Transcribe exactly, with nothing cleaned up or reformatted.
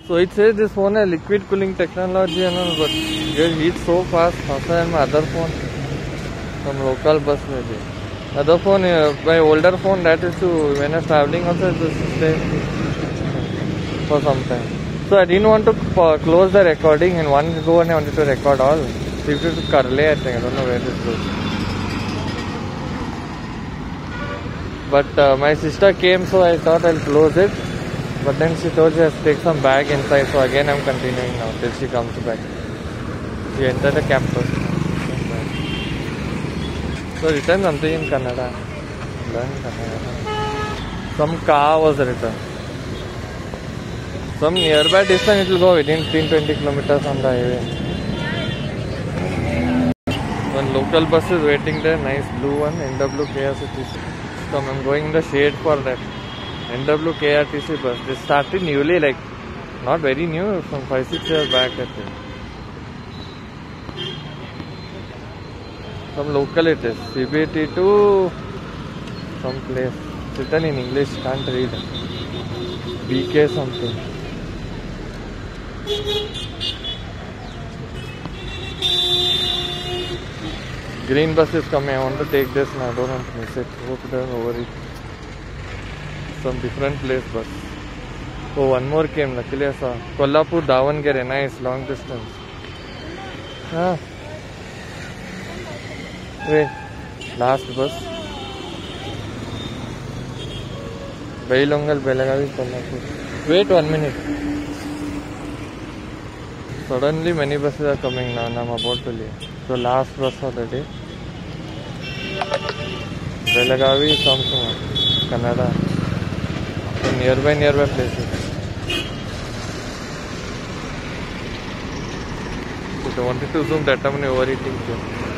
So it says this phone has liquid cooling technology and all, but it heats so fast faster than my other phone. Some local bus maybe. Other phone, uh, my older phone, that is to when I was traveling also, it was to stay for some time. So I didn't want to uh, close the recording in one go, and I wanted to record all. Shift it to Karle, I think. I don't know where this goes. But uh, my sister came, so I thought I'll close it. But then she told she has to take some bag inside, so again I'm continuing now till she comes back. She entered the campus. So written something in Kannada. Learn Kannada. Some car was written. Some nearby distance it will go within fifteen to twenty kilometers on the highway. One local bus is waiting there, nice blue one, N W K R T C. So I'm going in the shade for that. N W K R T C bus. They started newly, like not very new, from five six years back I think. Some local it is. C B T to some place. Written in English, can't read. B K something. Green bus is coming. I want to take this now. I don't want to miss it. Hope it doesn't overheat. Some different place bus. Oh, one more came. Luckily I saw. Kolhapur, Davangere. Nice, long distance. Ah. Wait. Last bus. Bailongal, Belagavi, Kolhapur. Wait one minute. Suddenly many buses are coming now, and I'm about to leave. So last bus for the day. Belagavi, Samsung, Kannada. So nearby, nearby places. So I wanted to zoom that time when overeating too.